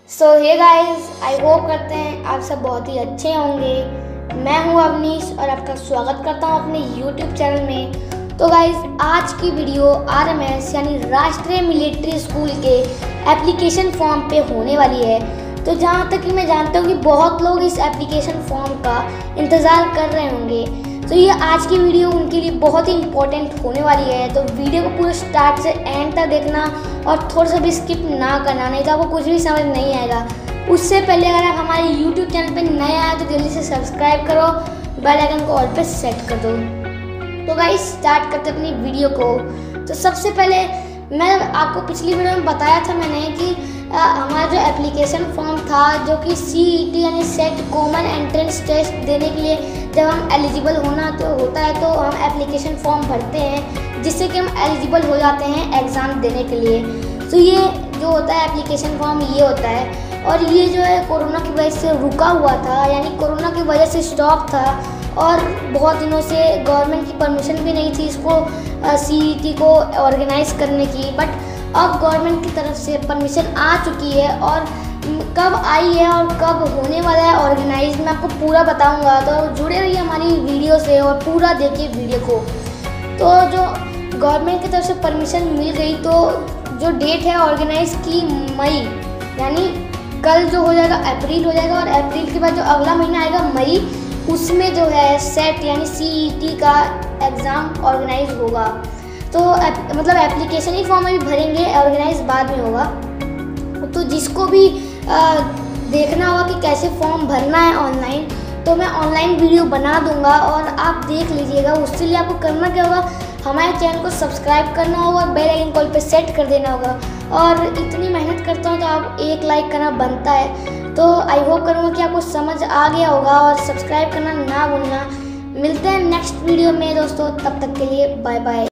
So hey guys, I hope करते हैं आप सब बहुत ही अच्छे होंगे। मैं हूं अवनीश और आपका स्वागत करता हूं अपने यूट्यूब चैनल में। तो गाइस, आज की वीडियो RMS यानी राष्ट्रीय मिलिट्री स्कूल के एप्लीकेशन फॉर्म पे होने वाली है। तो जहां तक कि मैं जानता हूं कि बहुत लोग इस एप्लीकेशन फॉर्म का इंतज़ार कर रहे होंगे, तो ये आज की वीडियो उनके लिए बहुत ही इम्पोर्टेंट होने वाली है। तो वीडियो को पूरे स्टार्ट से एंड तक देखना और थोड़ा सा भी स्किप ना करना, नहीं तो आपको कुछ भी समझ नहीं आएगा। उससे पहले अगर आप हमारे यूट्यूब चैनल पर नए आए तो जल्दी से सब्सक्राइब करो, बेल आइकन को ऑल पे सेट कर दो। तो गाइस, स्टार्ट करते अपनी वीडियो को। तो सबसे पहले मैं आपको पिछली वीडियो में बताया था मैंने कि हमारा जो एप्लीकेशन फॉर्म था, जो कि CET यानी सेट कॉमन एंट्रेंस टेस्ट देने के लिए जब हम एलिजिबल होता है तो हम एप्लीकेशन फॉर्म भरते हैं, जिससे कि हम एलिजिबल हो जाते हैं एग्ज़ाम देने के लिए। तो ये जो होता है एप्लीकेशन फॉर्म, ये होता है। और ये जो है कोरोना की वजह से रुका हुआ था, यानी कोरोना की वजह से स्टॉप था और बहुत दिनों से गवर्नमेंट की परमिशन भी नहीं थी इसको CET को ऑर्गेनाइज़ करने की। बट अब गवर्नमेंट की तरफ से परमिशन आ चुकी है और कब आई है और कब होने वाला है ऑर्गेनाइज, मैं आपको पूरा बताऊंगा। तो जुड़े रहिए हमारी वीडियो से और पूरा देखिए वीडियो को। तो जो गवर्नमेंट की तरफ से परमिशन मिल गई, तो जो डेट है ऑर्गेनाइज की मई, यानी कल जो हो जाएगा अप्रैल हो जाएगा, और अप्रैल के बाद जो अगला महीना आएगा मई, उसमें जो है सेट यानी CET का एग्ज़ाम ऑर्गेनाइज होगा। तो मतलब एप्लीकेशन ही फॉर्म अभी भरेंगे, ऑर्गेनाइज बाद में होगा। तो जिसको भी देखना होगा कि कैसे फॉर्म भरना है ऑनलाइन, तो मैं ऑनलाइन वीडियो बना दूंगा और आप देख लीजिएगा। उसके लिए आपको करना क्या होगा, हमारे चैनल को सब्सक्राइब करना होगा, बेल आइकन कॉल पे सेट कर देना होगा। और इतनी मेहनत करता हूँ तो आप एक लाइक करना बनता है। तो आई होप करूँगा कि आपको समझ आ गया होगा और सब्सक्राइब करना ना भूलना। मिलते हैं नेक्स्ट वीडियो में दोस्तों, तब तक के लिए बाय बाय।